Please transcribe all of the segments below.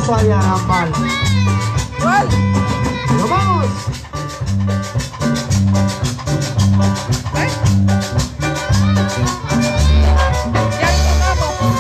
falla Arambal. ¿Cuál? ¡Nos vamos! Ya tocamos.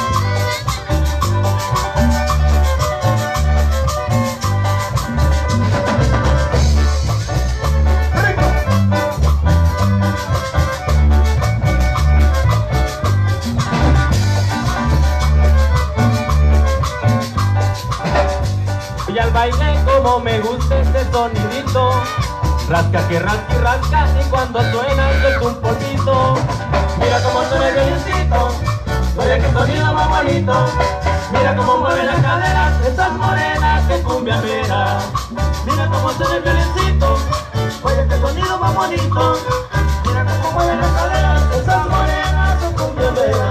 Y al baile como me gusta este sonidito, rasca que rasca y rasca y cuando suena es un polvito. Mira cómo suena el violincito, oye qué sonido más bonito. Mira cómo mueve las caderas, esas morenas que cumbia vera. Mira cómo suena el violincito, oye qué sonido más bonito. Mira cómo mueve las caderas, esas morenas que cumbia vera.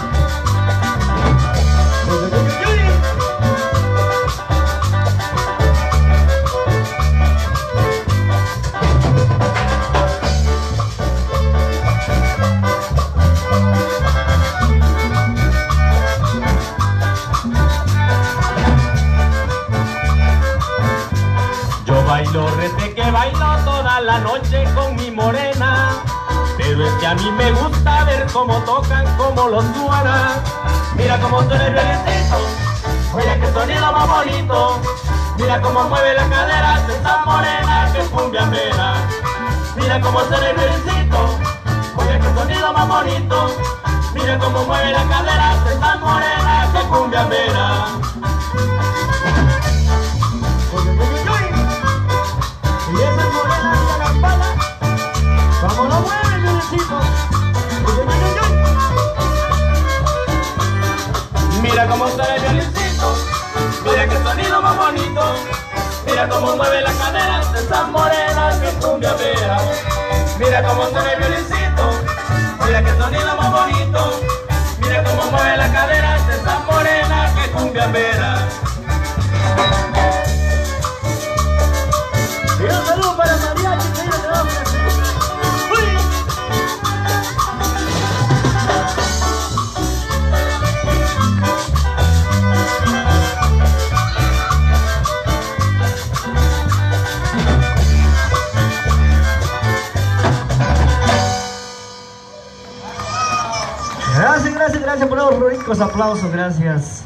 Bailo rete que bailo toda la noche con mi morena, pero es que a mí me gusta ver cómo tocan, cómo lo suena. Mira cómo suena el violincito, oye qué sonido más bonito. Mira cómo mueve las caderas esa morena que cumbia vera. Mira cómo suena el violincito, oye qué sonido más bonito. Mira cómo mueve las caderas esa morena que cumbia vera. Y esa morena de la campana, como lo mueve el violincito. Mira cómo suena el violincito, mira qué sonido más bonito. Mira cómo mueve las caderas de esas morenas que cumbia vera. Mira cómo suena el violincito, mira qué sonido más bonito. Mira cómo mueve las caderas de esas morenas que cumbia vera. Y un saludo para Mariachi, que ellos le damos. ¡Uy! Gracias por los ricos aplausos, gracias.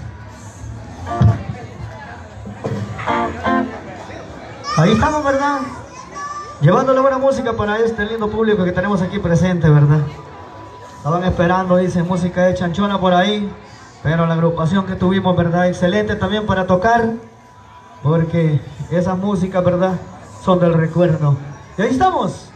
Ahí estamos, ¿verdad? Llevándole buena música para este lindo público que tenemos aquí presente, ¿verdad? Estaban esperando, dicen, música de chanchona por ahí, pero la agrupación que tuvimos, ¿verdad? Excelente también para tocar, porque esas músicas, ¿verdad? Son del recuerdo. Y ahí estamos.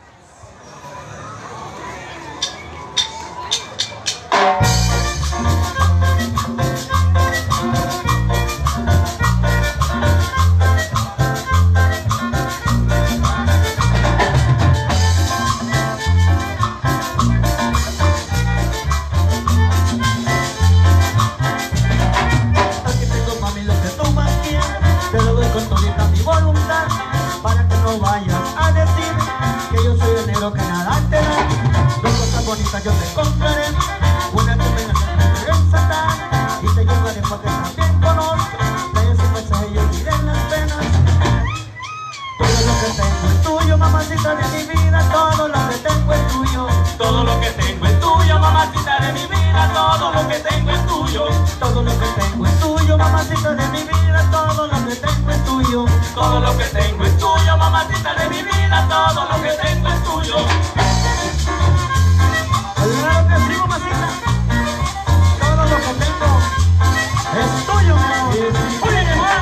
Que nada te da, dos cosas bonitas yo te compraré, una que me hace desatar y te llevaré para que también conozcas ese paisaje y olviden las penas. Todo lo que tengo es tuyo, mamacita de mi vida, todo lo que tengo es tuyo. Todo lo que tengo es tuyo, mamacita de mi vida, todo lo que tengo es tuyo. Todo lo que tengo es tuyo, mamacita de mi vida, todo lo que tengo es tuyo. Todo lo que tengo es tuyo, mamacita de mi vida, todo lo que tengo es tuyo. Claro que sí, mamacita. Todo lo que tengo es tuyo, mi amor. Oye, mi amor.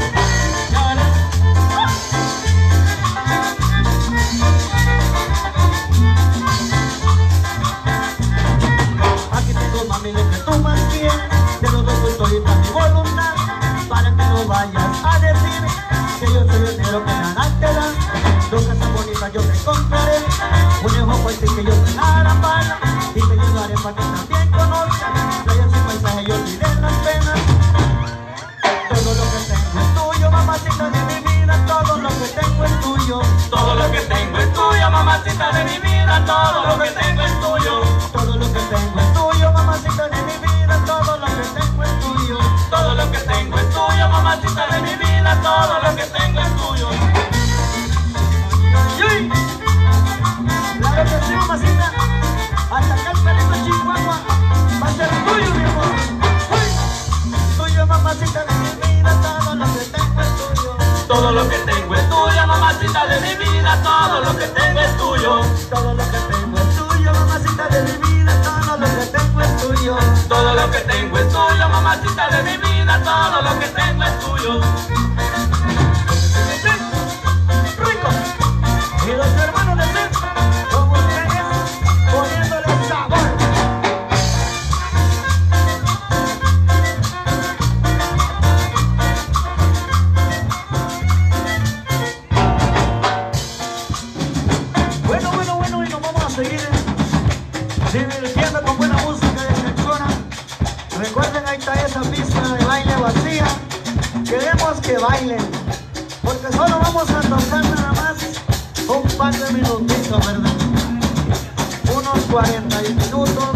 Aquí tengo, mami, lo que tú más quieres. Te lo doy todita mi voluntad, para que no vayas a decir que yo soy el negro que nada te da. Dos casas bonitas yo te compraré, un hijo fuerte que yo te harapara, y te llevaré para que también conozcas playas y paisajes y olviden las penas. Todo lo que tengo es tuyo, mamacita de mi vida, todo lo que tengo es tuyo. Todo lo que tengo es tuyo, mamacita de mi vida, todo lo que tengo es tuyo. Todo lo que tengo es tuyo, mamacita de mi vida, todo lo que tengo es tuyo. Todo lo que tengo es tuyo, mamacita. Todo lo que tengo es tuyo, mamacita de mi vida, todo lo que tengo es tuyo. Todo lo que tengo es tuyo, mamacita de mi vida, todo lo que tengo es tuyo. Todo lo que tengo es tuyo, mamacita de mi vida, todo lo que tengo es tuyo. Rico. Y los hermanos de centro, como ustedes, poniéndole sabor. Bueno, y nos vamos a seguir divirtiendo con buena música de Texona. Recuerden, ahí está esa pista de baile vacía. Queremos que bailen, porque solo vamos a tocar nada más un par de minutitos, ¿verdad? Unos 40 minutos.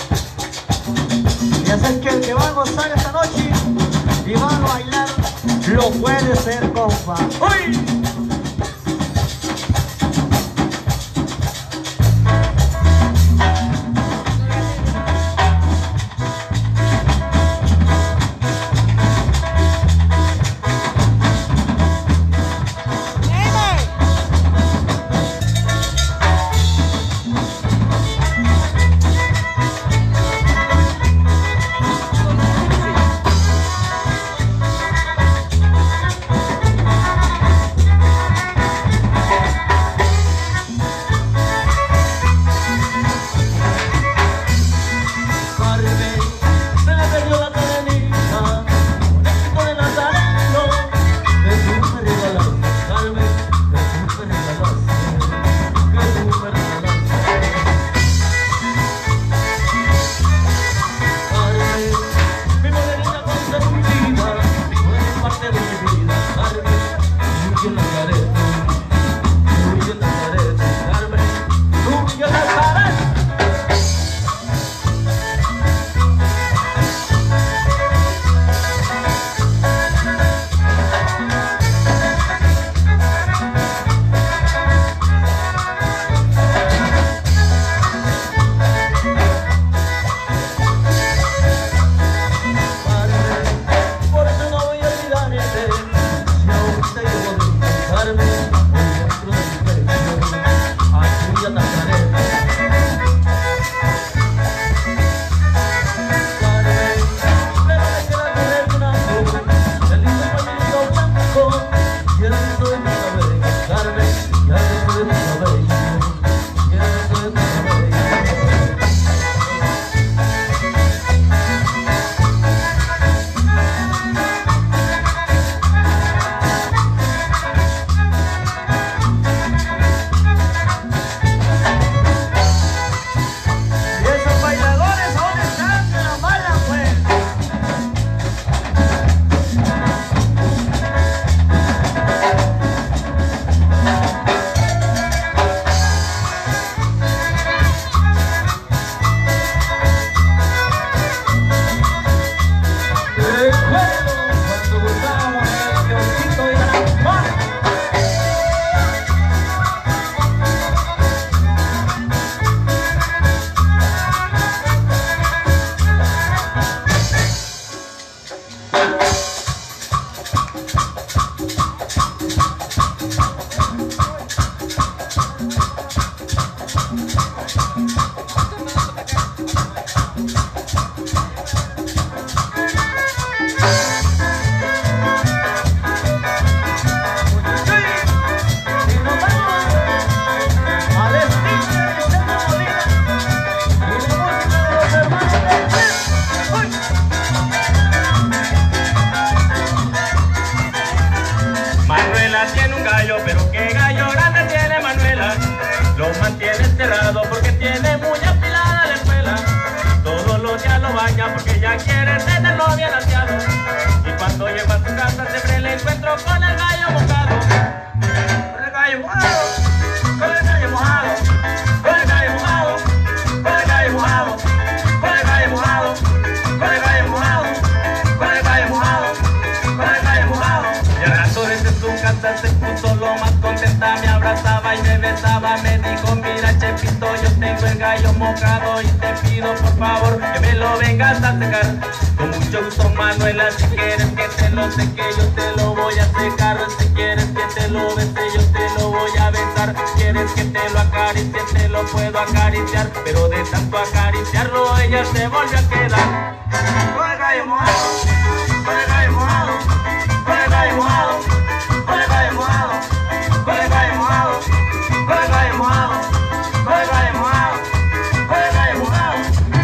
Y así es que el que va a gozar esta noche y va a bailar, lo puede ser, compa. ¡Uy! Porque tiene muy afilada la escuela. Todos los días lo baña porque ya quiere tenerlo bien aseado. Y cuando llega a su casa siempre le encuentro con el gallo mojado. Con el gallo mojado, con el gallo mojado, con el gallo mojado, con el gallo mojado, con el gallo mojado, con el gallo mojado, con el gallo mojado, con el gallo mojado. Y al rato desde su casa se puso lo más contenta, me abrazaba y me besaba, me dijo mira Chepi. chepito, yo tengo el gallo mojado y te pido por favor que me lo vengas a secar. Con mucho gusto, Manuela, si quieres que te lo seque, yo te lo voy a secar. Si quieres que te lo bese, yo te lo voy a besar. Quieres que te lo acaricie, te lo puedo acariciar, pero de tanto acariciarlo ella se vuelve a quedar. Con el gallo mojado, con el gallo mojado, con el gallo mojado, con el gallo mojado, con el gallo mojado, con el gallo mojado, con el gallo mojado, con el gallo mojado.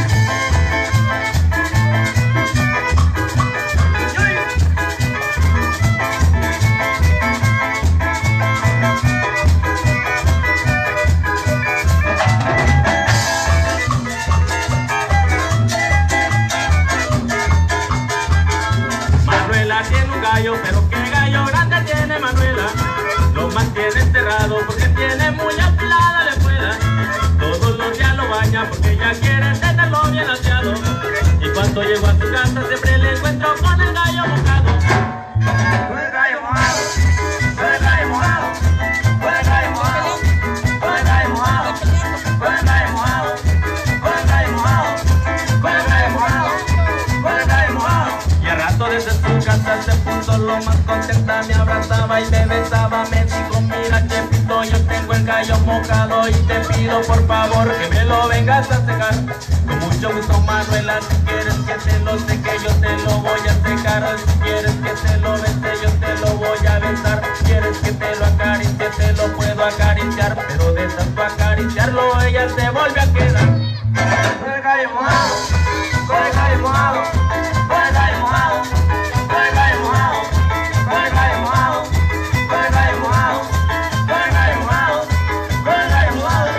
Manuela tiene un gallo, pero qué gallo grande tiene Manuela. Lo mantiene encerrado porque tiene muy afilada la espuela. Todos los días lo baña porque ella quiere tenerlo bien aseado. Y cuando llego a su casa siempre le encuentro con el gallo mojado. Con el gallo mojado, con el gallo mojado, con el gallo mojado, con el gallo mojado, con el gallo mojado, con el gallo mojado, con el gallo mojado, con el gallo mojado. Y a rato desde su casa se puso lo más contenta, me abrazaba y me besaba, me dijo mira chepito, yo tengo el gallo mojado y te pido por favor que me lo vengas a secar. Con mucho gusto, Manuela, si quieres que te lo seque, yo te lo voy a secar. Si quieres que te lo bese, yo te lo voy a besar. Quieres que te lo acaricie, te lo puedo acariciar, pero de tanto acariciarlo ella se vuelve a quedar. Con el gallo mojado, con el gallo mojado, con el gallo mojado, con el gallo mojado, con el gallo mojado, con el gallo mojado, con el gallo mojado, con el gallo mojado.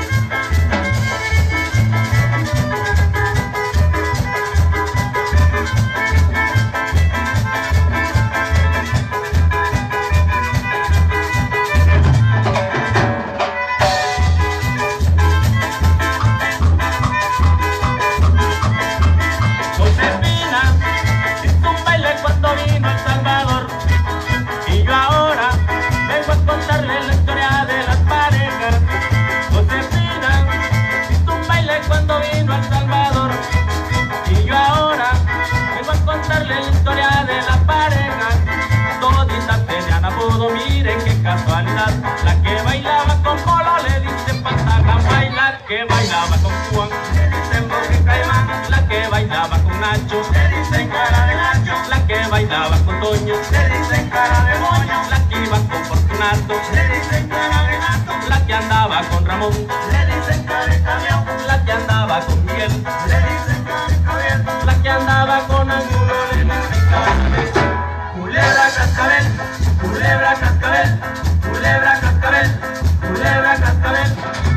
Josefina hizo un baile cuando vino a El Salvador y yo ahora vengo a contarle la historia de las parejas. Josefina hizo un baile cuando vino a El Salvador y yo ahora vengo a contarle la historia de las parejas. Toditas tenían apodo, miren qué casualidad. La que bailaba con Polo le dicen Pantagamba, la que bailaba con Juan le dicen Jorge Caimán, la que bailaba con Nacho Le dicen cara de Nacho, la que bailaba con Toño, le dicen cara de moño, la que iba con Fortunato, le dicen cara de gato, la que andaba con Ramón, le dicen cara de camión, la que andaba con Miguel, le dicen cara de Javier. la que andaba con Angulo, le dicen Cascabel. Culebra cascabel, culebra cascabel, culebra cascabel, culebra cascabel.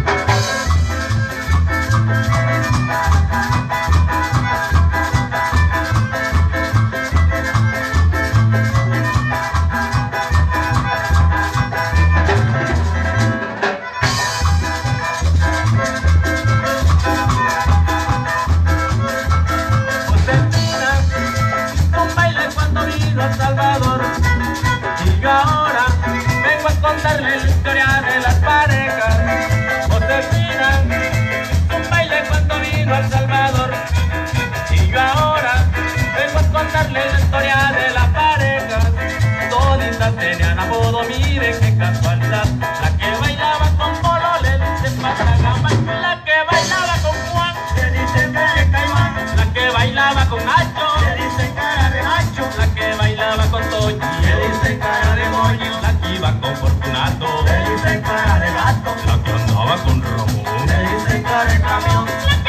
Josefina hizo un baile cuando vino a El Salvador y yo ahora vengo a contarle la historia de las parejas. Josefina hizo un baile cuando vino a El Salvador y yo ahora vengo a contarle la historia de las parejas. Toditas tenían apodo, miren qué casualidad. La que bailaba con Polo le dicen Pantagamba, la que bailaba con Juan Le dicen cara de Caimán, la que bailaba con Nacho, le dicen cara de Nacho, la que bailaba con Toño, le dicen cara de moño, la que iba con Fortunato, le dicen cara de gato, la que andaba con Ramón, le dicen cara de camión,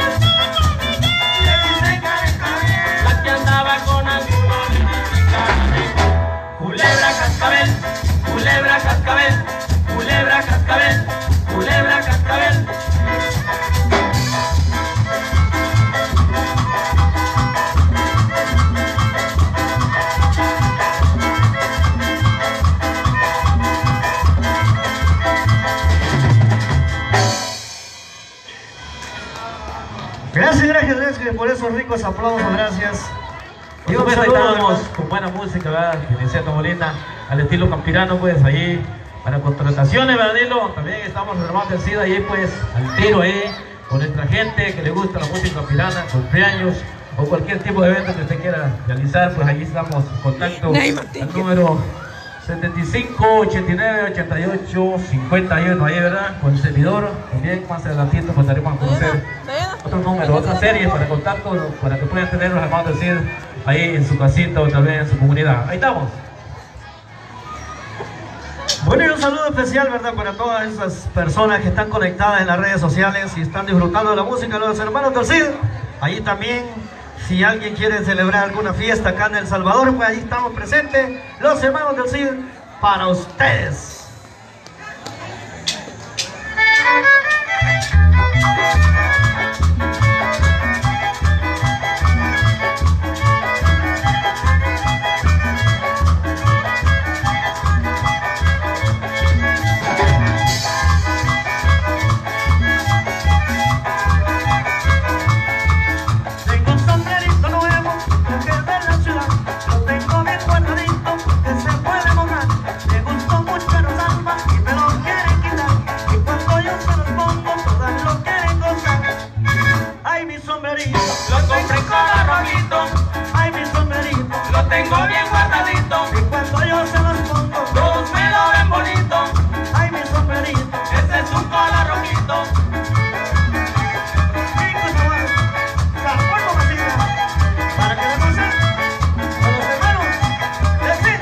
le dicen cara de Javier. la que andaba con Angulo, le dicen Cascabel. Culebra cascabel, culebra cascabel, culebra cascabel, culebra cascabel. Gracias por esos ricos aplausos, gracias. Y pues ahí estábamos con buena música, ¿verdad? Que decía Tomolina, al estilo campirano, pues ahí Para contrataciones, ¿verdad, Nilo? También estamos hermanos del SIDA y ahí pues al tiro ahí con nuestra gente que le gusta la música pirana, cumpleaños o cualquier tipo de evento que usted quiera realizar, pues ahí estamos en contacto al número 75 89 88 51 ahí, ¿verdad? Con el servidor. También más adelantito pues daremos a conocer otro número, otra serie para contacto, para que puedan tener los hermanos del SIDA ahí en su casita o tal vez en su comunidad. Ahí estamos. Bueno, y un saludo especial, ¿verdad?, para todas esas personas que están conectadas en las redes sociales y están disfrutando de la música de los hermanos del CID. Ahí también, si alguien quiere celebrar alguna fiesta acá en El Salvador, pues ahí estamos presentes, los hermanos del CID, para ustedes. Tengo bien guardadito y cuando yo se los pongo todos me lo ven bonito. Ay, mi sombrerito, ese es un color rojito. para que le pasen a los hermanos del CID.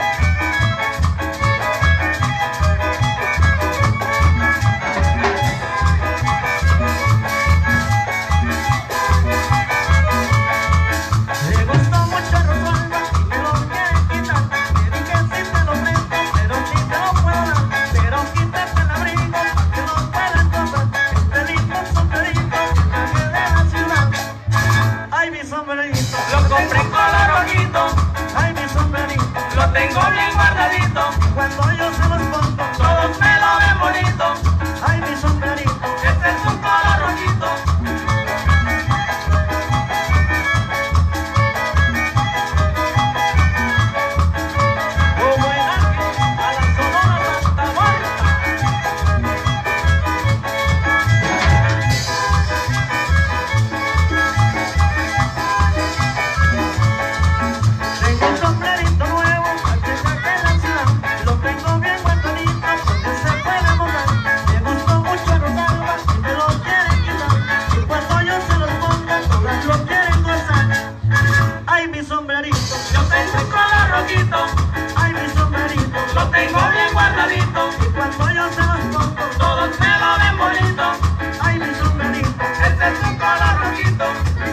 Le gustó mucho Rosalba y me lo quieren quitar. Le dije sí te lo presto, pero sí te lo puedo dar. Pero quítate el abrigo para que no puedan encontrar este lindo sombrerito que traje de la ciudad. Ay, mi sombrerito, Lo compré en color rojito, ay, mi sombrerito, lo tengo bien guardadito. cuando yo se los pongo, Todos me lo ven bonito. ay, mi sombrerito. Ese es un color rojito. Como el ángel a la Sonora Santa Marta. Tengo un sombrerito nuevo, aquí saqué la ciudad. Lo tengo bien guardadito, porque se puede mojar. Me gustó mucho Rosalba y me lo quieren quitar. Y cuando yo se los ponga, todas lo quieren gozar. Ay, mi sombrerito, Yo tengo un color rojito, ay, mi sombrerito. lo tengo bien guardadito. Y cuando yo se los pongo, Todos me lo ven bonito. ay, mi sombrerito. Ese es un color rojito.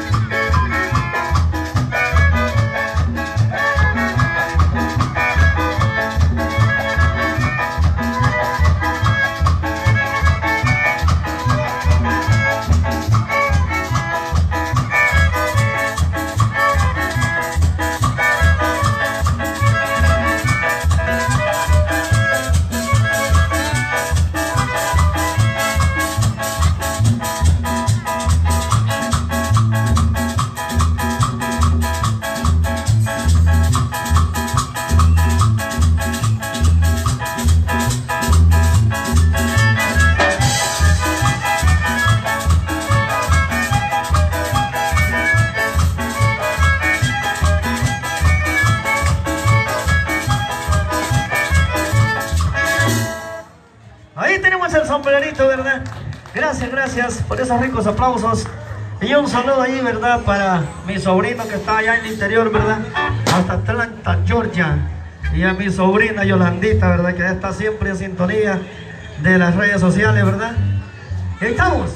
Ahí tenemos el sombrerito, ¿verdad? Gracias, gracias por esos ricos aplausos. Y un saludo ahí, ¿verdad? Para mi sobrino que está allá en el interior, ¿verdad? Hasta Atlanta, Georgia. Y a mi sobrina Yolandita, ¿verdad? Que está siempre en sintonía de las redes sociales, ¿verdad? Y ahí estamos.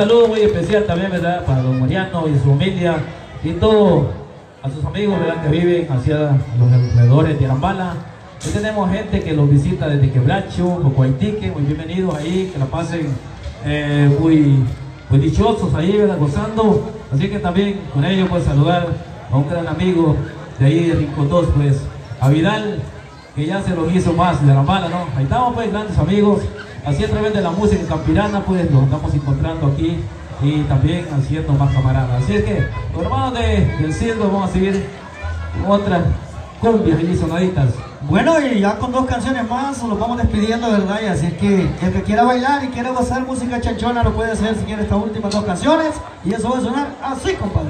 saludo muy especial también, ¿verdad? Para don Mariano y su familia y todos a sus amigos, ¿verdad? Que viven hacia los alrededores de Arambala. Hoy tenemos gente que los visita desde Quebracho, Cocoaitique, muy bienvenidos ahí, que la pasen muy dichosos ahí, ¿verdad? Gozando. Así que también con ellos pues saludar a un gran amigo de ahí de Rincón 2, pues a Vidal, que ya se los hizo más de Arambala, ¿no? Ahí estamos pues grandes amigos, así a través de la música campirana pues los andamos encontrando aquí y también haciendo más camaradas. Así es que, los hermanos del Cildo, vamos a seguir con otras cumbias y sonaditas. Bueno, y ya con 2 canciones más nos vamos despidiendo, ¿verdad? Y así es que el que quiera bailar y quiera gozar música chanchona lo puede hacer si quiere estas últimas 2 canciones. Y eso va a sonar así, compadre.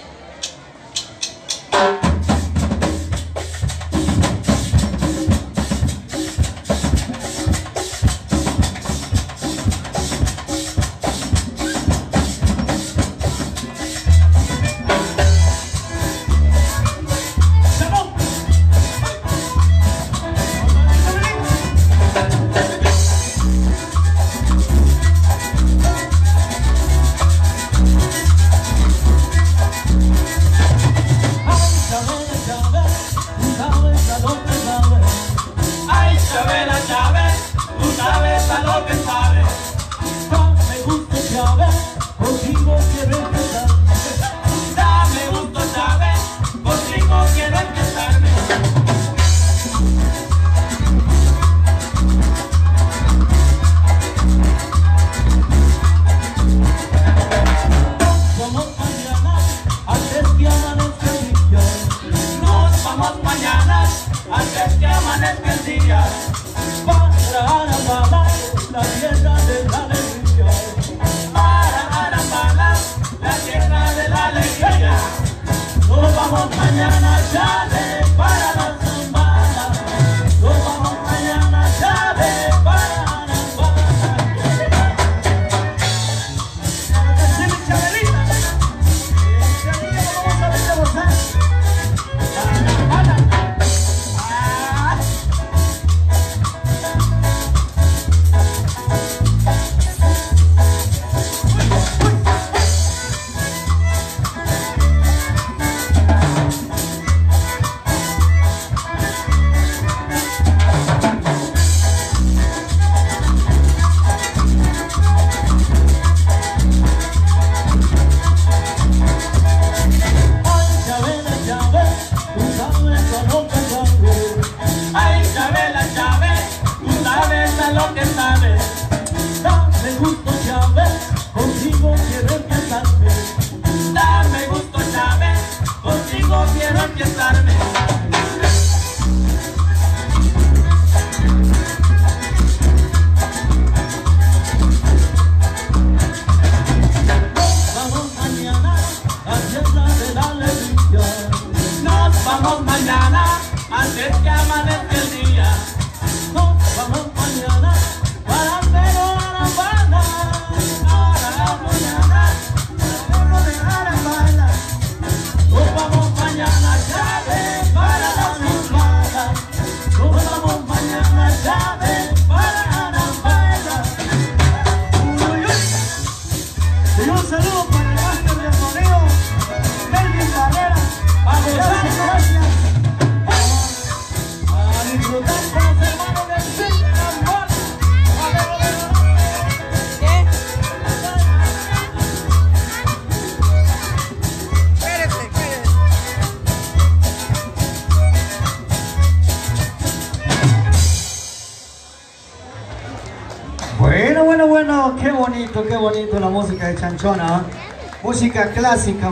Bueno, qué bonito la música de chanchona, ¿eh? Música clásica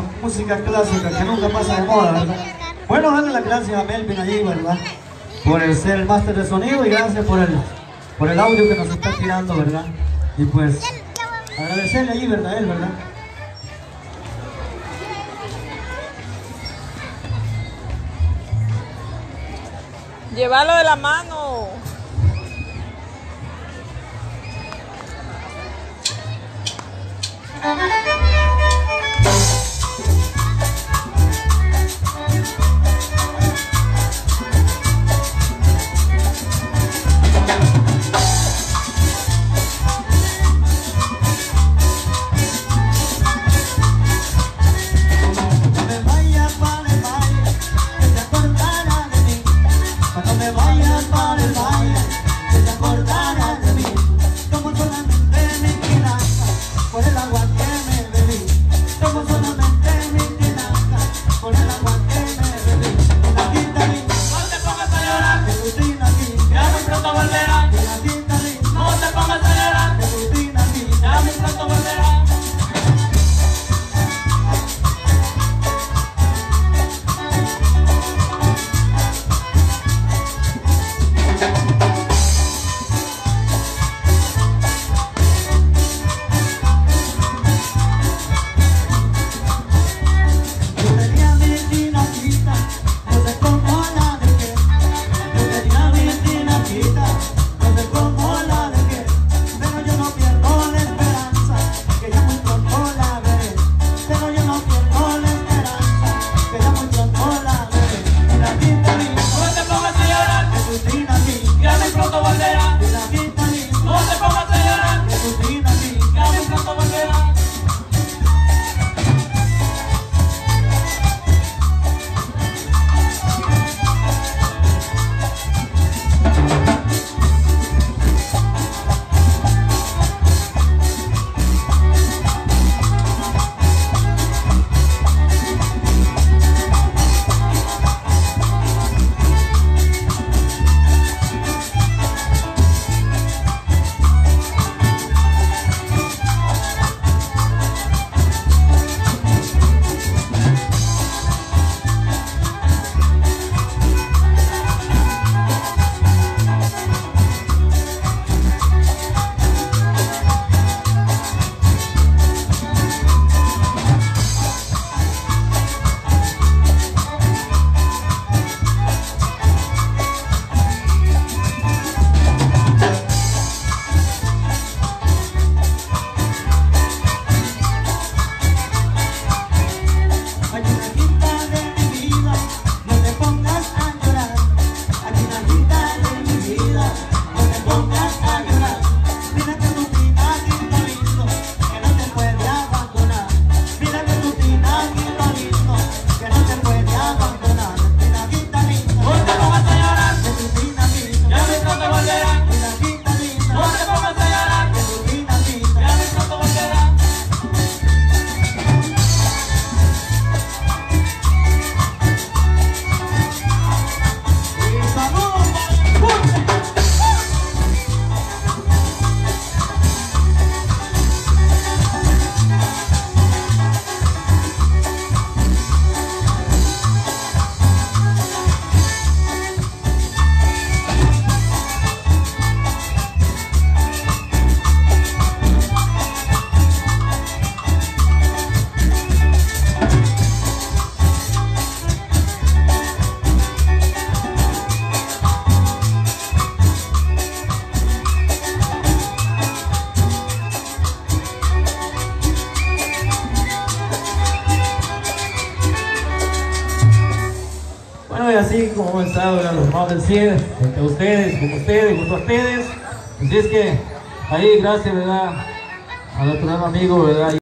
que nunca pasa de moda, ¿verdad? Bueno, darle las gracias a Melvin allí, ¿verdad? Por ser el máster de sonido y gracias por el audio que nos está tirando, ¿verdad? Y pues, agradecerle allí, ¿verdad? Él, ¿verdad? Llévalo de la mano. así como hemos estado, ¿verdad? Los hermanos del CIE, junto a ustedes, junto a ustedes. Así es que ahí, gracias, ¿verdad? A nuestro gran amigo, ¿verdad?